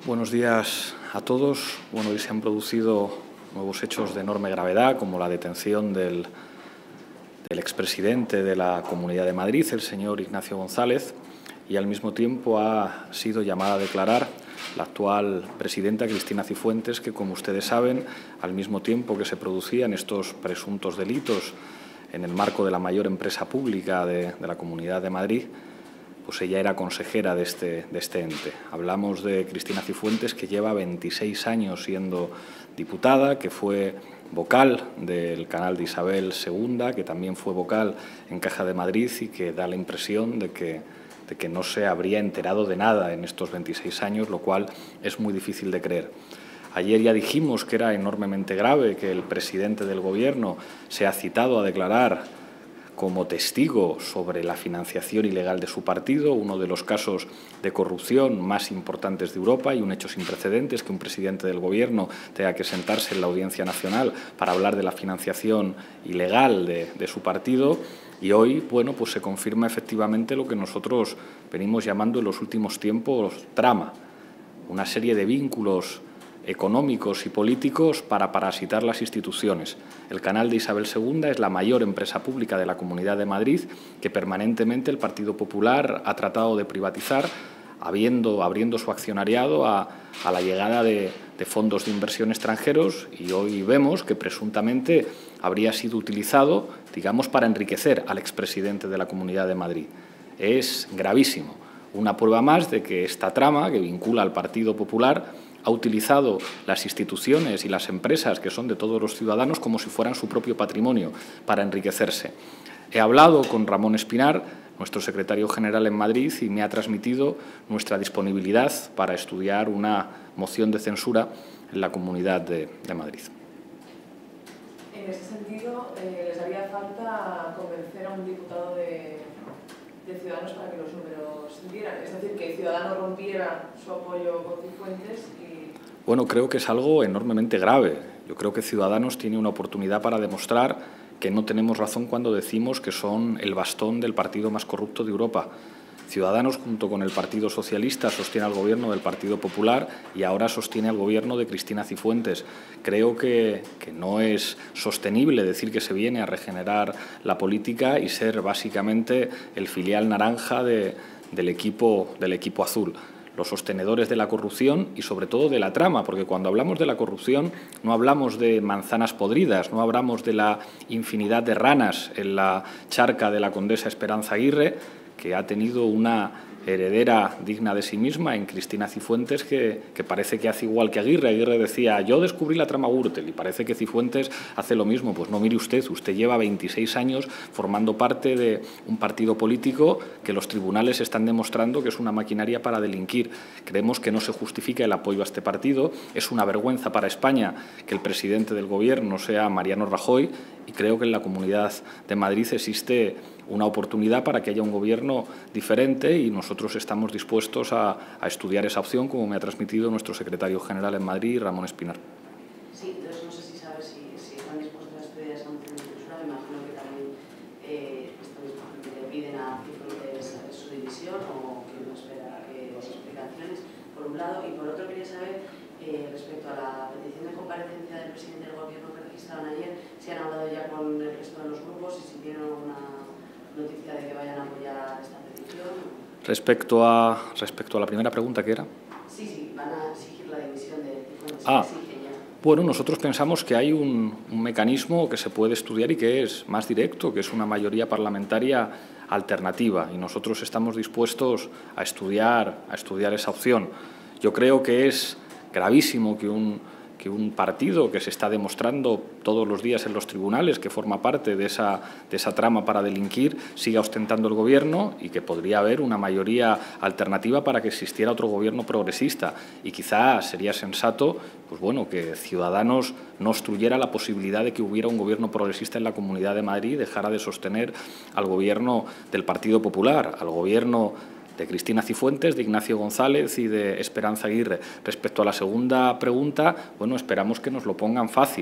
Buenos días a todos. Bueno, hoy se han producido nuevos hechos de enorme gravedad, como la detención del expresidente de la Comunidad de Madrid, el señor Ignacio González, y al mismo tiempo ha sido llamada a declarar la actual presidenta, Cristina Cifuentes, que, como ustedes saben, al mismo tiempo que se producían estos presuntos delitos en el marco de la mayor empresa pública de la Comunidad de Madrid, pues ella era consejera de este ente. Hablamos de Cristina Cifuentes, que lleva 26 años siendo diputada, que fue vocal del canal de Isabel II, que también fue vocal en Caja de Madrid y que da la impresión de que no se habría enterado de nada en estos 26 años, lo cual es muy difícil de creer. Ayer ya dijimos que era enormemente grave que el presidente del Gobierno sea citado a declarar como testigo sobre la financiación ilegal de su partido, uno de los casos de corrupción más importantes de Europa y un hecho sin precedentes, que un presidente del Gobierno tenga que sentarse en la Audiencia Nacional para hablar de la financiación ilegal de su partido. Y hoy, bueno, pues se confirma efectivamente lo que nosotros venimos llamando en los últimos tiempos trama, una serie de vínculos económicos y políticos para parasitar las instituciones. El canal de Isabel II es la mayor empresa pública de la Comunidad de Madrid, que permanentemente el Partido Popular ha tratado de privatizar, abriendo su accionariado a la llegada de fondos de inversión extranjeros, y hoy vemos que presuntamente habría sido utilizado, digamos, para enriquecer al expresidente de la Comunidad de Madrid. Es gravísimo. Una prueba más de que esta trama, que vincula al Partido Popular, ha utilizado las instituciones y las empresas, que son de todos los ciudadanos, como si fueran su propio patrimonio, para enriquecerse. He hablado con Ramón Espinar, nuestro secretario general en Madrid, y me ha transmitido nuestra disponibilidad para estudiar una moción de censura en la Comunidad de Madrid. En ese sentido, ¿les haría falta convencer a un diputado de Ciudadanos para que los números se dieran? Es decir, que Ciudadanos rompiera su apoyo con Cifuentes y... Bueno, creo que es algo enormemente grave. Yo creo que Ciudadanos tiene una oportunidad para demostrar que no tenemos razón cuando decimos que son el bastón del partido más corrupto de Europa. Ciudadanos, junto con el Partido Socialista, sostiene al Gobierno del Partido Popular y ahora sostiene al Gobierno de Cristina Cifuentes. Creo que no es sostenible decir que se viene a regenerar la política y ser básicamente el filial naranja del equipo azul, los sostenedores de la corrupción y, sobre todo, de la trama, porque cuando hablamos de la corrupción no hablamos de manzanas podridas, no hablamos de la infinidad de ranas en la charca de la condesa Esperanza Aguirre, que ha tenido una heredera digna de sí misma en Cristina Cifuentes, que parece que hace igual que Aguirre. Aguirre decía, yo descubrí la trama Gürtel, y parece que Cifuentes hace lo mismo. Pues no, mire usted lleva 26 años formando parte de un partido político que los tribunales están demostrando que es una maquinaria para delinquir. Creemos que no se justifica el apoyo a este partido. Es una vergüenza para España que el presidente del Gobierno sea Mariano Rajoy, y creo que en la Comunidad de Madrid existe una oportunidad para que haya un Gobierno diferente, y nosotros estamos dispuestos a estudiar esa opción, como me ha transmitido nuestro secretario general en Madrid, Ramón Espinar. Sí, entonces no sé si sabes si están dispuestos a estudiar esa moción de censura. Me imagino que también le piden a Cifuentes su dimisión, o que no espera que las explicaciones, por un lado. Y por otro, quería saber, respecto a la petición de comparecencia del presidente del Gobierno que registraron ayer, si han hablado ya con el resto de los grupos y si tienen alguna noticia de que vayan a apoyar esta petición. Respecto a la primera pregunta, ¿qué era? Sí, van a exigir la dimisión de Cifuentes. Bueno, nosotros pensamos que hay un mecanismo que se puede estudiar y que es más directo, que es una mayoría parlamentaria alternativa, y nosotros estamos dispuestos a estudiar esa opción. Yo creo que es gravísimo que un partido que se está demostrando todos los días en los tribunales que forma parte de esa trama para delinquir siga ostentando el Gobierno, y que podría haber una mayoría alternativa para que existiera otro Gobierno progresista. Y quizá sería sensato, pues bueno, que Ciudadanos no obstruyera la posibilidad de que hubiera un Gobierno progresista en la Comunidad de Madrid y dejara de sostener al Gobierno del Partido Popular, al Gobierno de Cristina Cifuentes, de Ignacio González y de Esperanza Aguirre. Respecto a la segunda pregunta, bueno, esperamos que nos lo pongan fácil.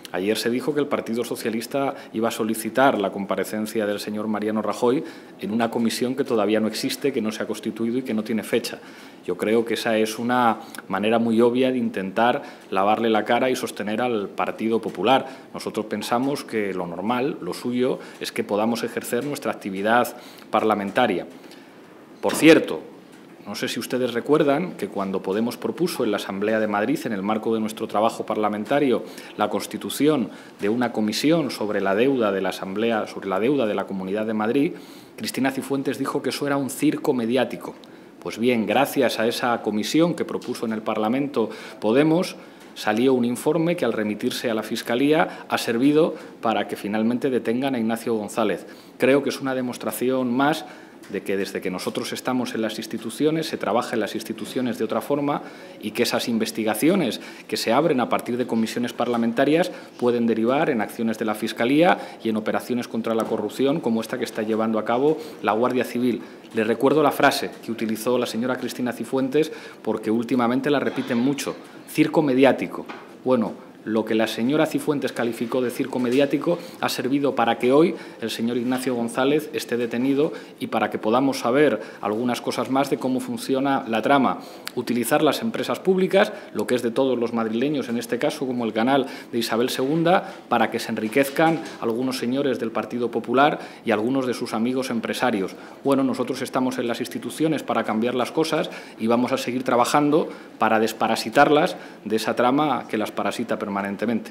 Ayer se dijo que el Partido Socialista iba a solicitar la comparecencia del señor Mariano Rajoy en una comisión que todavía no existe, que no se ha constituido y que no tiene fecha. Yo creo que esa es una manera muy obvia de intentar lavarle la cara y sostener al Partido Popular. Nosotros pensamos que lo normal, lo suyo, es que podamos ejercer nuestra actividad parlamentaria. Por cierto, no sé si ustedes recuerdan que cuando Podemos propuso en la Asamblea de Madrid, en el marco de nuestro trabajo parlamentario, la constitución de una comisión sobre la deuda de la Asamblea, sobre la deuda de la Comunidad de Madrid, Cristina Cifuentes dijo que eso era un circo mediático. Pues bien, gracias a esa comisión que propuso en el Parlamento Podemos, salió un informe que, al remitirse a la Fiscalía, ha servido para que finalmente detengan a Ignacio González. Creo que es una demostración más de que desde que nosotros estamos en las instituciones se trabaja en las instituciones de otra forma y que esas investigaciones que se abren a partir de comisiones parlamentarias pueden derivar en acciones de la Fiscalía y en operaciones contra la corrupción como esta que está llevando a cabo la Guardia Civil. Les recuerdo la frase que utilizó la señora Cristina Cifuentes porque últimamente la repiten mucho: circo mediático. Bueno, lo que la señora Cifuentes calificó de circo mediático ha servido para que hoy el señor Ignacio González esté detenido y para que podamos saber algunas cosas más de cómo funciona la trama. Utilizar las empresas públicas, lo que es de todos los madrileños en este caso, como el canal de Isabel II, para que se enriquezcan algunos señores del Partido Popular y algunos de sus amigos empresarios. Bueno, nosotros estamos en las instituciones para cambiar las cosas y vamos a seguir trabajando para desparasitarlas de esa trama que las parasita permanentemente.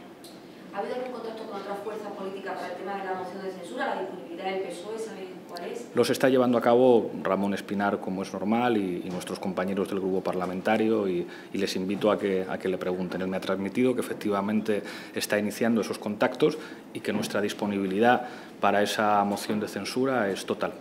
¿Ha habido algún contacto con otra fuerza política para el tema de la moción de censura, la disponibilidad del PSOE? ¿Saben cuál es? Los está llevando a cabo Ramón Espinar, como es normal, y nuestros compañeros del grupo parlamentario, y les invito a que le pregunten. Él me ha transmitido que efectivamente está iniciando esos contactos y que nuestra disponibilidad para esa moción de censura es total.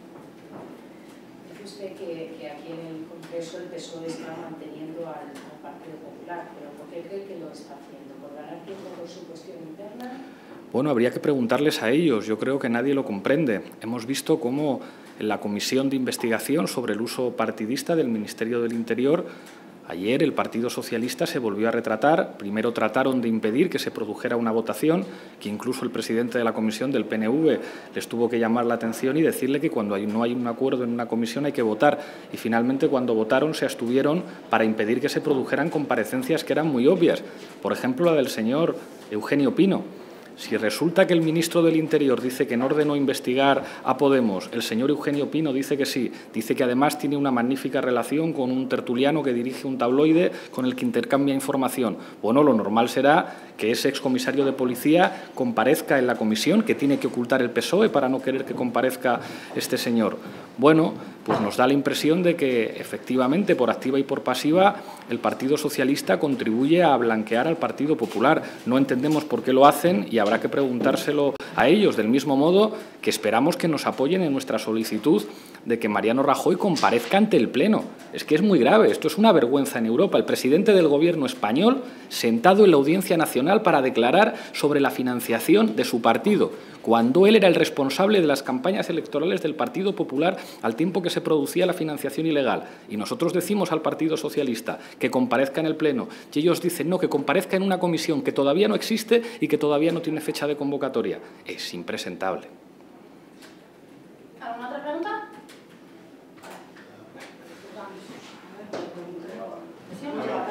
Dice usted que aquí en el Congreso el PSOE está manteniendo al Partido Popular, pero ¿por qué cree que lo está haciendo? ¿Por ganar tiempo por su cuestión interna? Bueno, habría que preguntarles a ellos. Yo creo que nadie lo comprende. Hemos visto cómo en la Comisión de Investigación sobre el uso partidista del Ministerio del Interior, ayer el Partido Socialista se volvió a retratar. Primero trataron de impedir que se produjera una votación, que incluso el presidente de la comisión del PNV les tuvo que llamar la atención y decirle que cuando no hay un acuerdo en una comisión hay que votar. Y finalmente, cuando votaron, se abstuvieron para impedir que se produjeran comparecencias que eran muy obvias. Por ejemplo, la del señor Eugenio Pino. Si resulta que el ministro del Interior dice que no ordenó investigar a Podemos, el señor Eugenio Pino dice que sí, dice que además tiene una magnífica relación con un tertuliano que dirige un tabloide con el que intercambia información. Bueno, lo normal será que ese excomisario de policía comparezca en la comisión, que tiene que ocultar el PSOE para no querer que comparezca este señor. Bueno, pues nos da la impresión de que efectivamente, por activa y por pasiva, el Partido Socialista contribuye a blanquear al Partido Popular. No entendemos por qué lo hacen y habrá que preguntárselo a ellos, del mismo modo que esperamos que nos apoyen en nuestra solicitud de que Mariano Rajoy comparezca ante el Pleno. Es que es muy grave, esto es una vergüenza en Europa. El presidente del Gobierno español sentado en la Audiencia Nacional para declarar sobre la financiación de su partido, cuando él era el responsable de las campañas electorales del Partido Popular al tiempo que se producía la financiación ilegal. Y nosotros decimos al Partido Socialista que comparezca en el Pleno y ellos dicen no, que comparezca en una comisión que todavía no existe y que todavía no tiene fecha de convocatoria. Es impresentable. ¿Alguna otra pregunta? Sí,